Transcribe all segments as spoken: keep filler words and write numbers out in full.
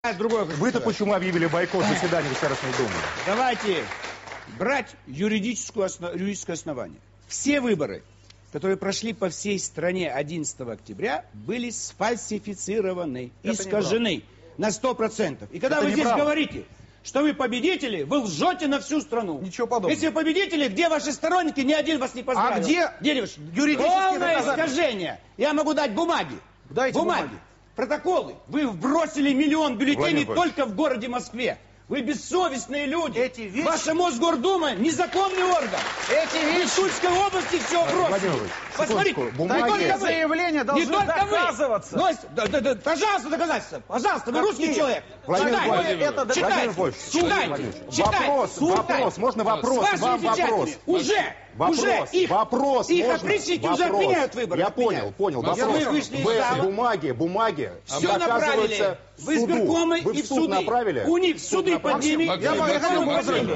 Вы-то почему объявили бойкот заседания Государственной Думы? Давайте брать юридическую основ... юридическое основание. Все выборы, которые прошли по всей стране одиннадцатого октября, были сфальсифицированы, это искажены на сто процентов. И когда это вы здесь правда. говорите, что вы победители, вы лжете на всю страну. Ничего подобного. Если вы победители, где ваши сторонники, ни один вас не поздравил. А где, где юридические полное искажение. Я могу дать бумаги. Дайте бумаги. бумаги. Протоколы. Вы вбросили миллион бюллетеней только в городе Москве. Вы бессовестные люди. Эти вещи... Ваша Мосгордума незаконный орган. Эти вещи... В Тульской области все бросили. Посмотрите, бумаги... заявления должны не доказываться. Но, да, да, да, пожалуйста, доказательства. Пожалуйста, вы русский Какие? человек. Владимир Читайте. Это читайте. Читайте. Читайте. Вопрос, вопрос, можно вопрос? С вашими печатями. Уже. Вопрос, уже их, вопрос, их можно? отпрещите, Вопрос. уже отменяют выборы. Я отменяют. понял, понял. Вопрос. Вопрос. Вышли из Вы зала. бумаги, бумаги. Все направили в избиркомы Вы и в в суд суды. направили? У них в суды под ними. Я хотел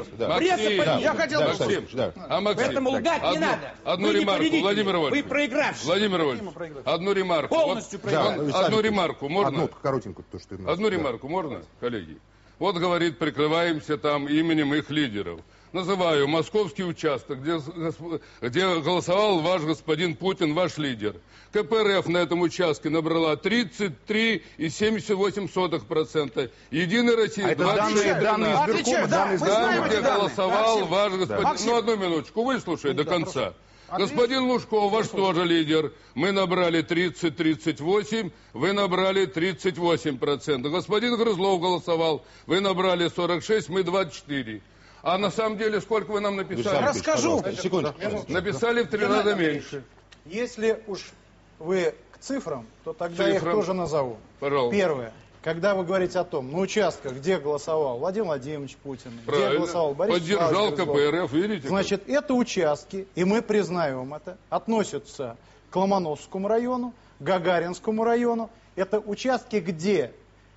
бы Я хотел бы Максим, да. А Максим, поэтому лгать одну, не надо. Одну вы ремарку, не Владимир Иванович. Вы проигравший. Владимир Иванович, одну ремарку. Полностью вот, проигравший. да, одну ремарку можно? Одну коротенькую. То, что одну ремарку можно, коллеги? Вот говорит, прикрываемся там именем их лидеров. Называю московский участок, где, где голосовал ваш господин Путин, ваш лидер. ка пэ эр эф на этом участке набрала тридцать три и семьдесят восемь сотых процента. Единая Россия... А это данные, данные избиркома, да, данные избиркома. Там, где голосовал да, ваш господин... Да. Ну, одну минуточку, выслушай до конца. Отлично. Господин Лужков, ваш тоже лидер. Мы набрали тридцать — тридцать восемь, вы набрали тридцать восемь процентов. Господин Грызлов голосовал, вы набрали сорок шесть, мы двадцать четыре. А на самом деле, сколько вы нам написали? Расскажу. Секунду. Написали в три раза меньше. Если уж вы к цифрам, то тогда Цифрам. я их тоже назову. Пожалуйста. Первое. Когда вы говорите о том, на участках, где голосовал Владимир Владимирович Путин, Правильно. где голосовал Борис Поддержал Грызлов, ка пэ эр эф, видите? значит, это участки, и мы признаем это, относятся к Ломоносовскому району, Гагаринскому району. Это участки, где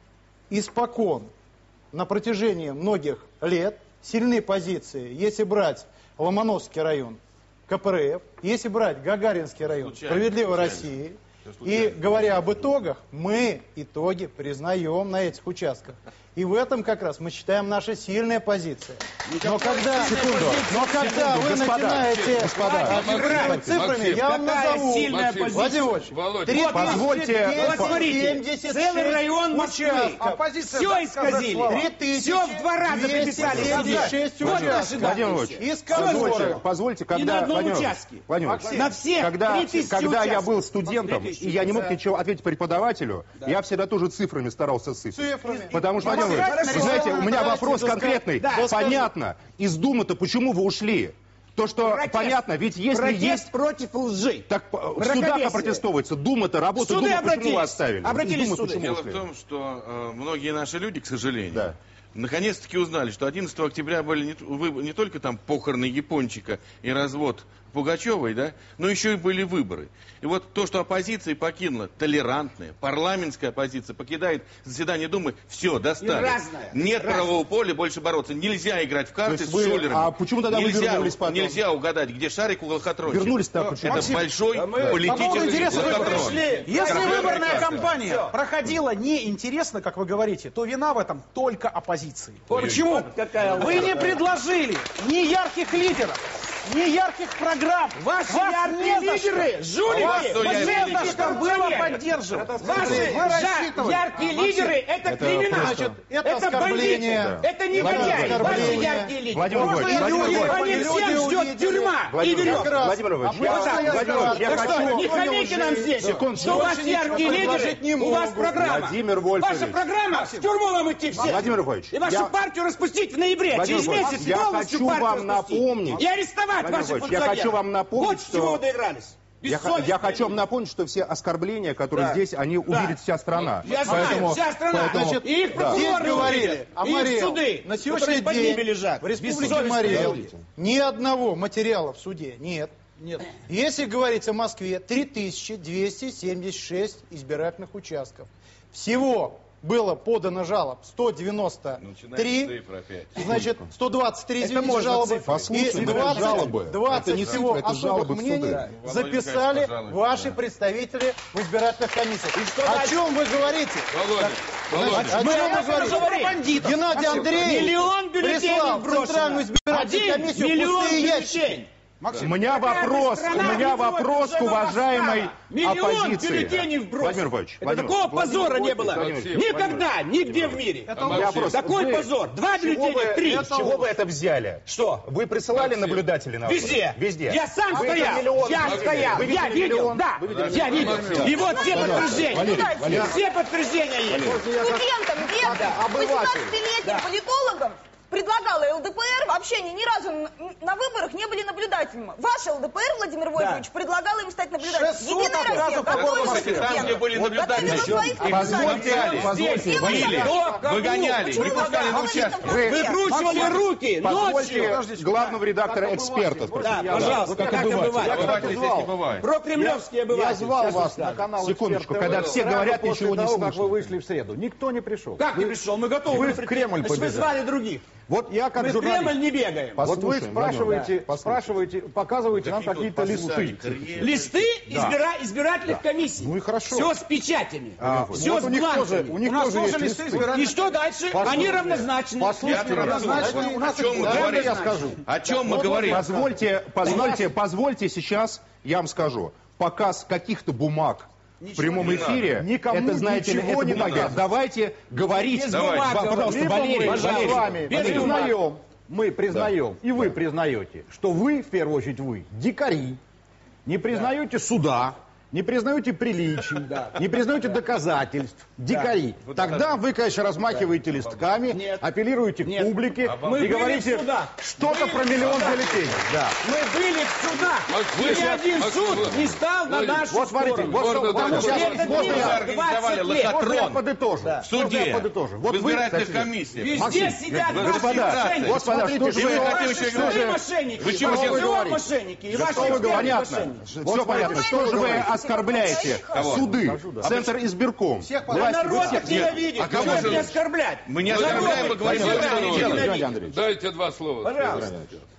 испокон на протяжении многих лет сильные позиции, если брать Ломоносовский район, ка пэ эр эф, если брать Гагаринский район, Справедливой России, и говоря об итогах, мы итоги признаем на этих участках. И в этом как раз мы считаем наша сильная позиция. Но когда, Секунду. но когда Секунду, вы господа, начинаете господа. фигурировать цифрами, Максим, я вам какая назову. сильная Максим, позиция? Владимир Владимирович, Володя, три тысячи позвольте- двести Посмотрите, семьдесят шесть целый район Москвы. участков. Оппозиция, Все так сказать, исказили. слова. три тысячи Все в два раза приписали. семьдесят шесть Вот наши участков. Владимир данные Ильич, все. Из которых позвольте, позвольте, когда... И на одном Владимир Ильич, участке. Владимир Ильич, На всех когда, три тысячи когда я участков. был студентом, три тысячи, и я не мог да. ничего ответить преподавателю, я всегда тоже цифрами старался сыпать. Цифрами. Потому что, Владимир Ильич, Хорошо. вы знаете, у меня Давайте вопрос доска- конкретный. Да. Понятно, из Думы-то почему вы ушли? То, что Протест. понятно, ведь если Протест есть... против лжи. Так в Мракобесие. судах опротестовывается, Дума-то, работа Суды Думы, почему обратились. вы оставили? Обратились Из Думы в суды. почему Дело ушли? в том, что э, многие наши люди, к сожалению, Да. наконец-таки узнали, что одиннадцатого октября были не, вы- не только там похороны Япончика и развод Пугачевой, да, но еще и были выборы. И вот то, что оппозиция покинула, толерантная, парламентская оппозиция, покидает заседание Думы, все, достали. И разная. Нет Разная. правового поля больше бороться. Нельзя играть в карты То есть с вы- шулерами. а почему тогда вы нельзя, вернулись потом? Нельзя угадать, где шарик у лохотрона. Вернулись-то Это почему? Максим, большой да мы- По поводу политический интереса выборов. лохотрон. Если Конкретно выборная прекрасно. кампания Все. проходила неинтересно, как вы говорите, то вина в этом только оппозиции. Почему? Какая Вы не предложили ни ярких лидеров, ни ярких программ. Ваши Вас яркие не за что. лидеры, жулики, вас кто Не яркие за что было коррупционеры. поддерживать. Ваши Вы жа- рассчитывали. яркие лидеры – это криминал. Значит, это это оскорбление. бандиты, это Владимир негодяи, Владимирович, ваши оскорбление. яркие лидеры. Владимир Просто Владимирович, люди, Владимир Владимирович, Они всех люди ждет увидели. тюрьма и Владимир веревка. раз. Владимир Ильич, А я- вот так Владимир Ильич, я Так что, хочу... не хамите нам здесь, Секундочку. что у вас Больше яркие ничего предложить не лидеры, у вас могут. программа. Владимир Вольфович. Ваша программа, в тюрьму вам идти все. Владимир Вольфович, И вашу я- партию распустить в ноябре, Владимир через Вольфович, месяц я полностью хочу партию вам распустить. напомнить. И арестовать Владимир ваших Вольфович, я функционеров. хочу вам напомнить, Вот что- чего вы доигрались. Я, х- я хочу вам напомнить, что все оскорбления, которые Да. здесь, они увидит вся страна. Я знаю, Поэтому- вся страна. поэтому- Значит, и их да. Здесь прокуроры говорили увидят, о и их Мариэл. суды, На сегодняшний которые под ними день лежат. в Республике Бессовестные Мариэл люди. ни одного материала в суде нет. Нет. Если говорить о Москве, три тысячи двести семьдесят шесть избирательных участков. Всего было подано жалоб сто девяносто три, значит, сто двадцать три, извините, можно жалобы, цифры. Послушайте, и это двадцать, жалобы. двадцать Это не всего цифры, это особых жалобы в суды. мнений Да. записали Володя, ваши да. представители в избирательных комиссиях. что О дальше? чем вы говорите? Володя, Володя. О Мы чем об вы этом говорите? говорим. Бандитов. Геннадий Андреевич Миллион бюллетеней прислал в брошено. Центральную избирательную Один комиссию миллион пустые бюллетеней. ящики. У меня Какая вопрос, бы у страна меня ни была, вопрос к уже уважаемой Миллион оппозиции. бюллетеней вбросил. Владимир Владимирович, Это Владимир такого позора не было. Максим, Никогда, нигде в мире. А Максим, Такой вы- позор. Два С чего бюллетеня, вы- три. С чего вы это взяли? Что? Вы присылали Максим. наблюдателей на выборы? Везде. Везде. Я сам Вы стоял. видели миллион? Я Вы видели? стоял. Вы Я видели видел. миллион? Да. Вы видели Я видел. Максим. И вот все подтверждения. Валерий, Валерий. Все подтверждения есть. Студентам, бедным, восемнадцатилетним политологам предлагала ЛДПР, вообще они ни разу на, на выборах не были наблюдателями. Ваш ЛДПР, Владимир Вольфович, предлагал им стать наблюдателями. шестьсот Единая Россия, отказов по готовится городу к Москве. Там, где были наблюдатели, своих Позвольте, наблюдателей. позвольте, Сделали Валерий. так. Кто? Кому? Выгоняли, Почему не пускали на выгоняли? участок. Вы- Выкручивали руки Позвольте ночью. главного редактора эксперта спросить. Да, пожалуйста, как это бывает. Обыватели здесь не бывает. Про кремлевские обыватели. Я звал Сейчас вас расскажу. на канал Секундочку, «Эксперт когда ТВ» все сразу говорят, после ничего не того, как слышно. вы вышли в среду. Никто не пришел. Как не пришел? Мы готовы. вы были в прийти. Кремль Значит, вы побежали. звали других. Вот я как Мы в журналист. Кремль не бегаем. Вот вы Послушаем, спрашиваете, Владимир, спрашиваете, показываете нам какие-то листы. Листы избира- избирательных комиссий. Ну и хорошо. Все с печатями. А, Все вот с у них тоже, бланками. у них У нас тоже тоже есть листы листы. избирательных. И что дальше? Послушайте, Они равнозначны. Послушайте, равнозначны. у нас О чем мы Дайте говорим? я скажу. О чем мы говорим? Позвольте, позвольте, позвольте сейчас, я вам скажу, показ каких-то бумаг в прямом не эфире, надо. Никому это, знаете ли, ничего это не бумага. надо. Давайте говорить. Без Давайте. бумаг, Ва- Пожалуйста, Либо Валерий, мы с Валерий. вами Без признаем, мы признаем, и вы признаете, что вы, в первую очередь вы, дикари, не признаете суда, не признаете приличий, не признаете доказательств, дикари. Тогда вы, конечно, размахиваете листками, Нет. апеллируете к Нет. публике Мы и были говорите в судах. что-то Были про в миллион судах. бюллетеней. Да. Мы были в судах. Максим, И ни один Максим, суд Владимир, не стал на Владимир, нашу Вот смотрите, сторону. вот что, Можно вот так? сейчас, Это можно мир я, организовали двадцать лет. лохотрон. можно я подытожу? В Можно я суде, подытожу? Вот в вы, избирательных кстати, комиссиях. Везде Максим, сидят вы- ваши господа, мошенники. господа, что же И вы вы- хотите Ваши еще жены говорить? мошенники. Вы и чего ваши сейчас жены говорите? мошенники. И Что ваши вы эксперты говорите? Понятно. мошенники. Все Вот понятно. смотрите, Что же вы говорите? оскорбляете? Кого? Суды, Центр избирком. Всех А Власти, вы народ всех- их ненавидит. А кого Чего же- не оскорблять? Мы не Народ оскорбляем, мы их говорим, ненавидит. что надо делать. Геннадий Андреевич. Дайте два слова. Пожалуйста.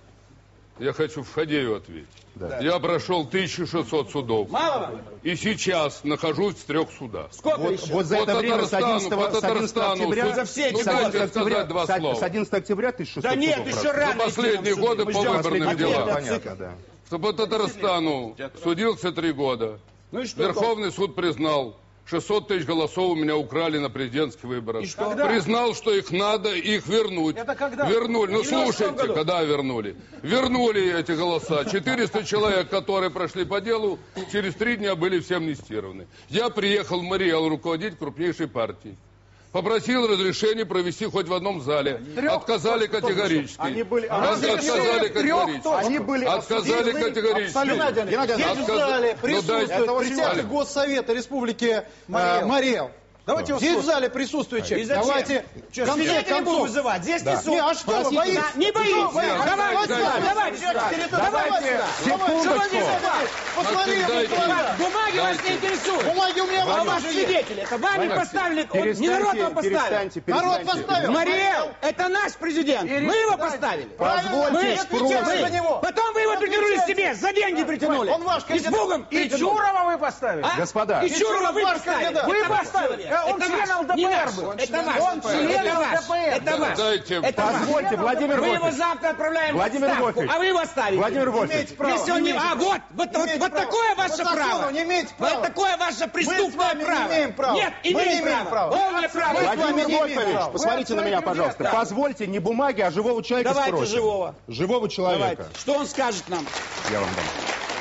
Я хочу Фадею ответить. Я прошел тысячу шестьсот судов. Мало вам? И сейчас нахожусь в трех судах. Сколько Вот, еще? вот за По это время с Татарстану, одиннадцатого, по с одиннадцатого Татарстану, октября, за все эти с одиннадцатого годы. октября, Сказать два с- слова. с одиннадцатого октября тысяча шестьсот Да нет, судов еще прошли. рано. Ну, последние идти нам годы сюда. по Мы ждем выборным ответа делам. от Понятно, ЦИКа. да. Что по Татарстану судился три года. Ну и что? Верховный суд признал, шестьсот тысяч голосов у меня украли на президентских выборах. И что? Признал, что их надо их вернуть. Это когда? Вернули. Ну В девяностом слушайте, году. когда вернули. Вернули эти голоса. четыреста человек, которые прошли по делу, через три дня были все амнистированы. Я приехал в Мариэл руководить крупнейшей партией. Попросил разрешения провести хоть в одном зале. Трех Отказали точно, категорически. Они были- От- Отказали категорически. Они были Отказали осуждены категорически. абсолютно. Геннадий Андреевич, Здесь в Отказ- зале Ну, присутствует дайте- Это очень председатель важно. Госсовета Республики Мариэл. Мариэл. Мариэл. Давайте его Здесь в спросим. зале присутствует И человек. зачем? Давайте, Что, в конце свидетелей будем концов. вызывать? Здесь не суд. Не, а что вы Простите, боитесь? Да, не боитесь. Что вы боитесь? Давайте, Давайте, давайте, давайте, давайте. Секундочку. Посмотри, Максим, дайте. господа. Бумаги вас не интересуют. Бумаги у меня А вот вас тоже есть. свидетели. Это вами поставили. он- Не народ вам поставил. перестаньте, Народ перестаньте. поставил. Мариэл, это наш президент. Мы его поставили. Позвольте Мы отвечать мы- за него. Потом вы его притянули к себе, за деньги притянули. Он ваш И с кандидат. Богом И притянули. Чурова вы поставили. А? Господа. И Чурова вы ваш поставили. кандидат. Вы Это ваш поставили. человек. Э, он Это член ваш. ЛДПР Не наш. был. Это ваш. Он член Это ваш. ЛДПР. Это ваш. Дайте- Это ваш. Позвольте, Владимир Мы его Вольфович. завтра отправляем Владимир в отставку, Вольфович. а вы его оставите. Владимир Вольфович. Имеете право. Если он не... имеете А, вот, вот, вот, Имеете вот право. такое ваше По закону право. не имеете права. Вот такое ваше Мы с преступное вами не право. имеем права. Нет, Мы не имеем имеем право. права. Полное право. Мы с вами Владимир не имеем Вольфович, права. посмотрите на меня, пожалуйста. Позвольте не бумаги, а живого человека Давайте спросим. живого. Живого человека. Давайте. Что он скажет нам? Я вам дам.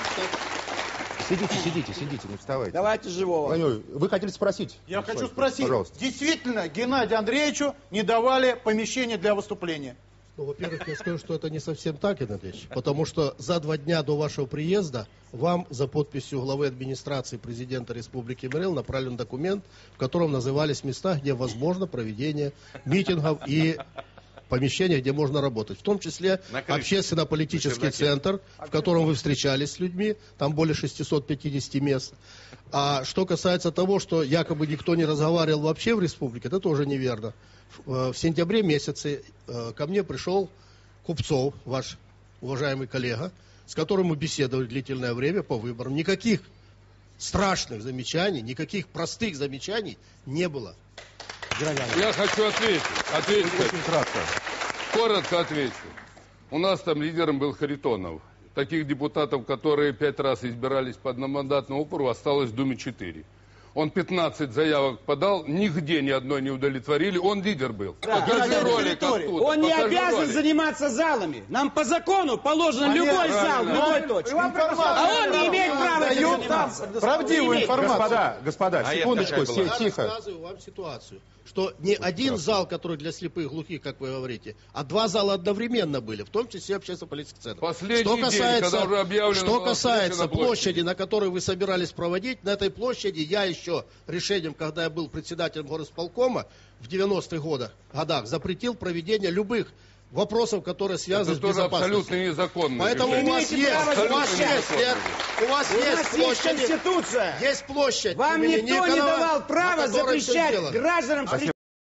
Сидите, сидите, сидите, не вставайте. Давайте живого. Владимир, вы хотели спросить? Я хочу спросить, Пожалуйста. действительно Геннадию Андреевичу не давали помещение для выступления? Ну, во-первых, я скажу, что это не совсем так, Геннадий Андреевич, потому что за два дня до вашего приезда вам за подписью главы администрации президента Республики Мариэл направлен документ, в котором назывались места, где возможно проведение митингов и помещения, где можно работать. В том числе На крыше. общественно-политический На чердаке. центр, в котором вы встречались с людьми, там более шестисот пятидесяти мест. А что касается того, что якобы никто не разговаривал вообще в республике, это тоже неверно. В, в сентябре месяце э, ко мне пришел Купцов, ваш уважаемый коллега, с которым мы беседовали длительное время по выборам. Никаких страшных замечаний, никаких простых замечаний не было. Я хочу ответить. ответить. Очень кратко. Коротко отвечу. У нас там лидером был Харитонов. Таких депутатов, которые пять раз избирались по одномандатному округу, осталось в Думе четыре. Он пятнадцать заявок подал, нигде ни одной не удовлетворили, он лидер был. Да. Покажи ролик оттуда. Он не покажи обязан ролик. заниматься залами. Нам по закону положен любой зал, в любой точке. А он не имеет права этим заниматься. Правдивую информацию. Господа, господа, А секундочку, это какая была? си- Я тихо. рассказываю вам ситуацию, что не один зал, который для слепых, глухих, как вы говорите, а два зала одновременно были, в том числе общественно-политический центр. Последний что день, касается, когда уже объявлено что было касается встреча на площади. площади, на которой вы собирались проводить, на этой площади я еще решением, когда я был председателем горосполкома в девяностых годах, годах, запретил проведение любых вопросов, которые связаны Это с тоже безопасностью. абсолютно незаконно. Поэтому Вы у вас имеете есть, право у вас запрещать. есть, нет, у вас У есть нас есть площади, Конституция. есть площадь. Вам имени никто не Никонова, давал на права которой всё запрещать сделано. гражданам встречаться.